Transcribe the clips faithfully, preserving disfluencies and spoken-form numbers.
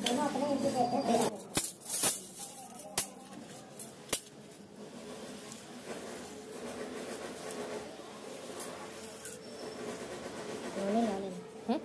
दोनों अपने इनके देते हैं। रोने रोने हैं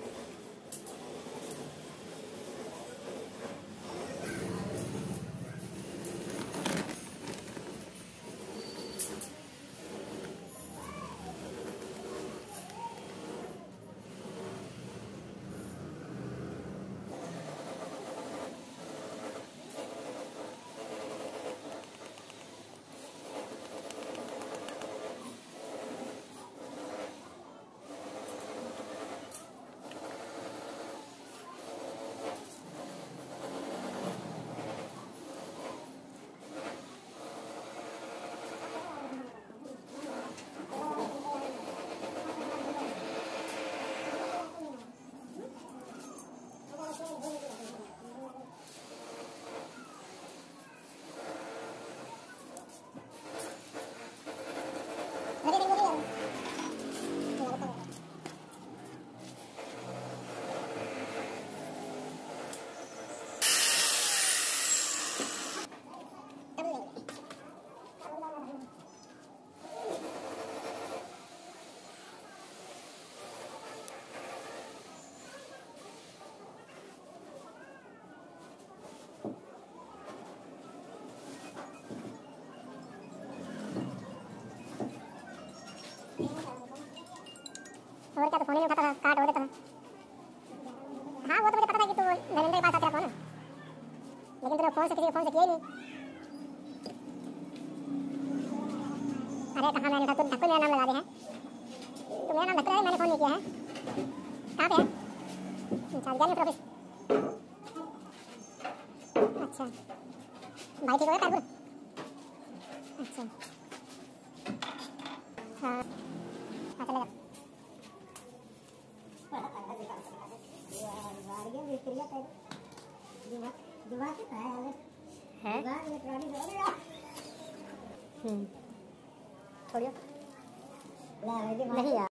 और क्या तो फोन ही उठाता था, काट हो देता था। हाँ वो तो मुझे पता था कि तू धर्मेंद्र के पास आता फोन, लेकिन तूने फोन से किसी फोन से किया ही नहीं। अरे कहाँ मैंने उठा, तू धक्कू मेरा नाम लगा दे है। तू मेरा नाम धक्कू है, मैंने फोन नहीं किया है। कहाँ पे है? अच्छा गया नहीं ऑफिस। अच्छा भाई ठीक हो गया कानपुर? अच्छा हाँ हाँ चलेगा। छोड़ियो नहीं यार।